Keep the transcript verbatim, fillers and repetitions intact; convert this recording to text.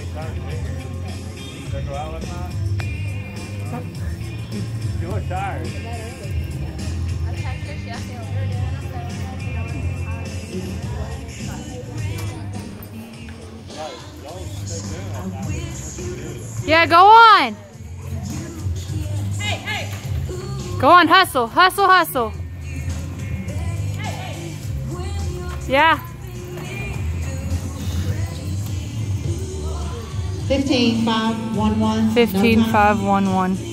Go out with that? You look tired. Yeah, go on. Hey, hey. Go on, hustle, hustle, hustle. Yeah. Fifteen five one one. Fifteen five one one.